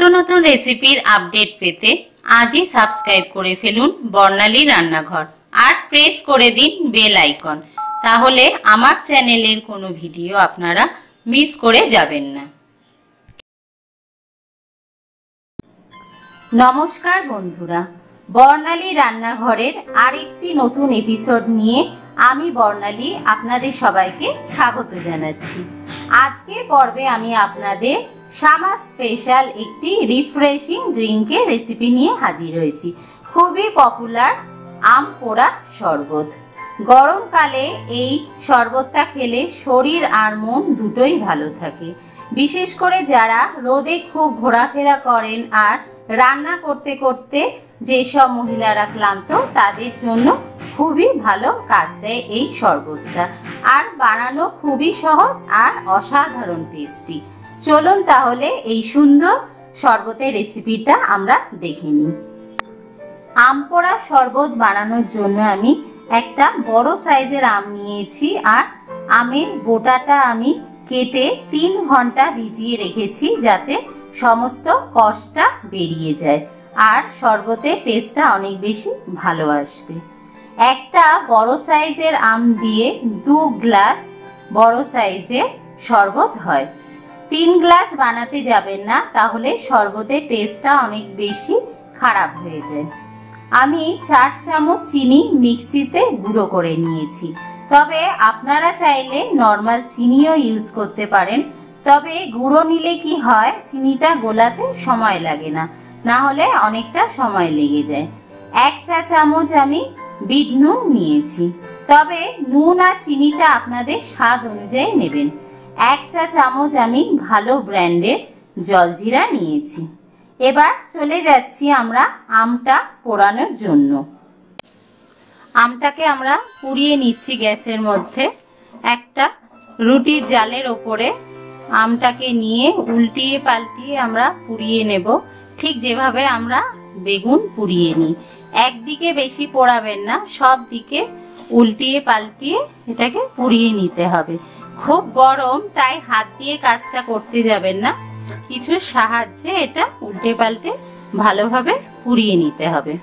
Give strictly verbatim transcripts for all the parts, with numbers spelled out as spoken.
নতুন রেসিপির আপডেট পেতে আজই সাবস্ক্রাইব করে ফেলুন বর্ণালী রান্নাঘর আর প্রেস করে দিন বেল আইকন, তাহলে আমার চ্যানেলের কোনো ভিডিও আপনারা মিস করে যাবেন না। নমস্কার বন্ধুরা, বর্ণালী রান্নাঘরের আরেকটি নতুন এপিসোড নিয়ে আমি বর্ণালী আপনাদের সবাইকে স্বাগত জানাচ্ছি। আজকে পর্বে আমি আপনাদের সামার স্পেশাল একটি রিফ্রেশিং ড্রিঙ্কের রেসিপি নিয়ে হাজির হয়েছি। খুবই পপুলার আম পোড়া শরবত। গরমকালে এই শরবতটা খেলে শরীর আর মন দুটোই ভালো থাকে। বিশেষ করে যারা রোদে খুব ঘোরাফেরা করেন আর রান্না করতে করতে যেসব মহিলারা ক্লান্ত, তাদের জন্য খুবই ভালো কাজ দেয় এই শরবতটা। আর বানানো খুবই সহজ আর অসাধারণ টেস্টি। চলুন তাহলে এই সুন্দর শরবতের রেসিপিটা আমরা দেখে নিই। আম পোড়া শরবত বানানোর জন্য আমি একটা বড় সাইজের আম নিয়েছি আর আমের বোটাটা আমি কেটে তিন ঘন্টা ভিজিয়ে রেখেছি, যাতে সমস্ত কষটা বেরিয়ে যায় আর শরবতের টেস্টটা অনেক বেশি ভালো আসবে। একটা বড় সাইজের আম দিয়ে দু গ্লাস বড় সাইজের শরবত হয়। তিন গ্লাস বানাতে যাবেন না, তাহলে শরবতের টেস্টটা অনেক বেশি খারাপ হয়ে যায়। আমি চার চামচ চিনি মিক্সিতে গুঁড়ো করে নিয়েছি, তবে আপনারা চাইলে নর্মাল চিনিও ইউজ করতে পারেন। তবে গুঁড়ো নিলে কি হয়, চিনিটা গোলাতে সময় লাগে না, না হলে অনেকটা সময় লেগে যায়। এক চা চামচ আমি বিট নুন নিয়েছি, তবে নুন আর চিনিটা আপনাদের স্বাদ অনুযায়ী নেবেন। এক চা চামচ আমি ভালো ব্র্যান্ডের জলজিরা নিয়েছি। এবার চলে যাচ্ছি আমরা আমটা পোড়ানোর জন্য। আমটাকে আমরা পুড়িয়ে নিচ্ছি গ্যাসের মধ্যে। একটা রুটির জালের ওপরে আমটাকে নিয়ে উল্টিয়ে পাল্টিয়ে আমরা পুড়িয়ে নেব, ঠিক যেভাবে আমরা বেগুন পুড়িয়ে নিই। একদিকে বেশি পোড়াবেন না, সব দিকে উল্টিয়ে পাল্টিয়ে এটাকে পুড়িয়ে নিতে হবে। খুব গরম, তাই হাত দিয়ে কাজটা করতে যাবেন না, কিছু সাহায্যে এটা উল্টে পাল্টে ভালোভাবে পুড়িয়ে নিতে হবে।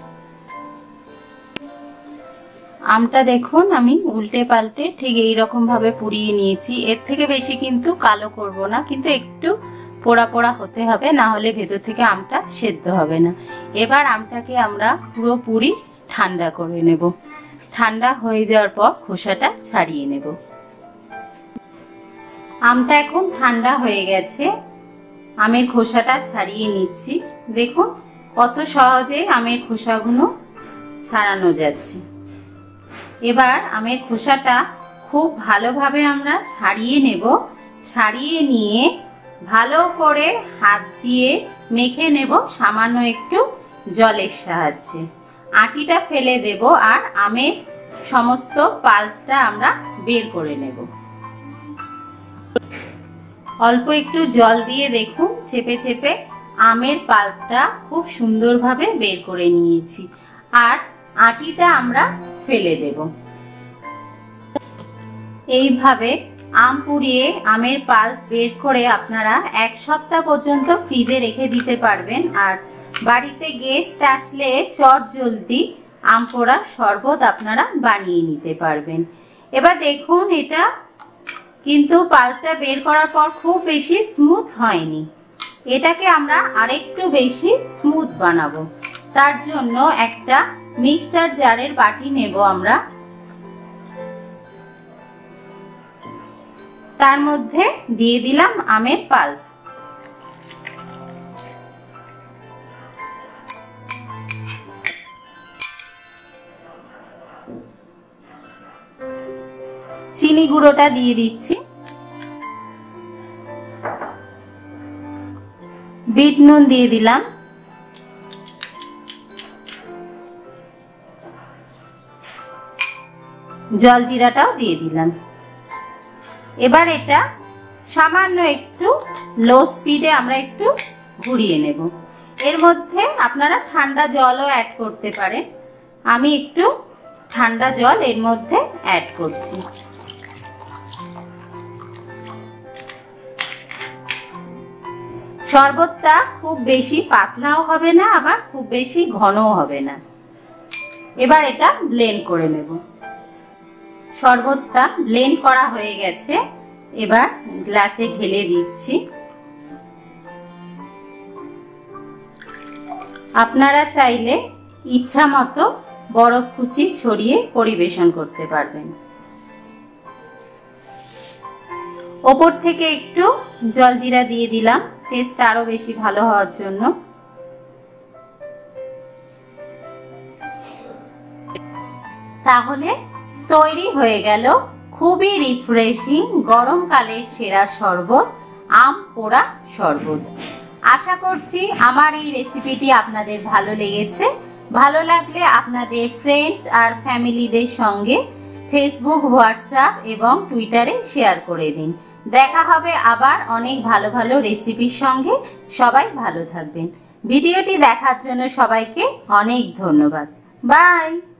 আমটা দেখুন আমি উল্টে পাল্টে ঠিক এইরকম ভাবে পুড়িয়ে নিয়েছি। এর থেকে বেশি কিন্তু কালো করব না, কিন্তু একটু পোড়া পোড়া হতে হবে, না হলে ভেতর থেকে আমটা সেদ্ধ হবে না। এবার আমটাকে আমরা পুরোপুরি ঠান্ডা করে নেব। ঠান্ডা হয়ে যাওয়ার পর খোসাটা ছাড়িয়ে নেব। আমটা এখন ঠান্ডা হয়ে গেছে, আমের খোসাটা ছাড়িয়ে নিচ্ছি। দেখুন কত সহজে আমের খোসাগুলো ছাড়ানো যাচ্ছে। এবার আমের খোসাটা খুব ভালোভাবে আমরা ছাড়িয়ে নেব। ছাড়িয়ে নিয়ে ভালো করে হাত দিয়ে মেখে নেব সামান্য একটু জলের সাহায্যে। আটিটা ফেলে দেব আর আমের সমস্ত পাল্পটা আমরা বের করে নেব। অল্প একটু জল দিয়ে দেখুন চেপে চেপে আমের পাল্পটা খুব সুন্দরভাবে বের করে নিয়েছি আর আটিটা আমরা ফেলে দেব। এইভাবে আম পুড়িয়ে আমের পাল্প বের করে আপনারা এক সপ্তাহ পর্যন্ত ফ্রিজে রেখে দিতে পারবেন। আর বাড়িতে গেস্ট আসলে চট জলদি আম পোড়া শরবত আপনারা বানিয়ে নিতে পারবেন। এবার দেখুন এটা কিন্তু পাল্পটা বের করার পর খুব বেশি স্মুথ হয়নি। এটাকে আমরা আরেকটু বেশি স্মুথ বানাবো। তার জন্য একটা মিক্সার জারের বাটি নেব আমরা। তার মধ্যে দিয়ে দিলাম আমের পাল্প। চিনি গুঁড়োটা দিয়ে দিচ্ছি। বিট নুন দিয়ে দিলাম। জলজিরাটাও দিয়ে দিলাম। এবার এটা সামান্য একটু লো স্পিডে আমরা একটু ঘুরিয়ে নেব। এর মধ্যে আপনারা ঠান্ডা জলও অ্যাড করতে পারেন। আমি একটু ঠান্ডা জল এর মধ্যে অ্যাড করছি। শরবতটা খুব বেশি পাতলাও হবে না, আবার খুব বেশি ঘনও হবে না। এবার এটা ব্লেন্ড করে নেব। শরবতটা ব্লেন্ড করা হয়ে গেছে, এবার গ্লাসে ঢেলে দিচ্ছি। আপনারা চাইলে ইচ্ছা মতো বরফ কুচি ছড়িয়ে পরিবেশন করতে পারবেন। ওপর থেকে একটু জলজিরা দিয়ে দিলাম, টেস্ট আরো বেশি ভালো হওয়ার জন্য। তাহলে তৈরি হয়ে গেল খুবই রিফ্রেশিং গরমকালের সেরা শরবত, আম পোড়া শরবত। আশা করছি আমার এই রেসিপিটি আপনাদের ভালো লেগেছে। ভালো লাগলে আপনাদের ফ্রেন্ডস আর ফ্যামিলিদের সঙ্গে ফেসবুক, হোয়াটসঅ্যাপ এবং টুইটারে শেয়ার করে দিন। দেখা হবে আবার অনেক ভালো ভালো রেসিপির সঙ্গে। সবাই ভালো থাকবেন। ভিডিওটি দেখার জন্য সবাইকে অনেক ধন্যবাদ। বাই।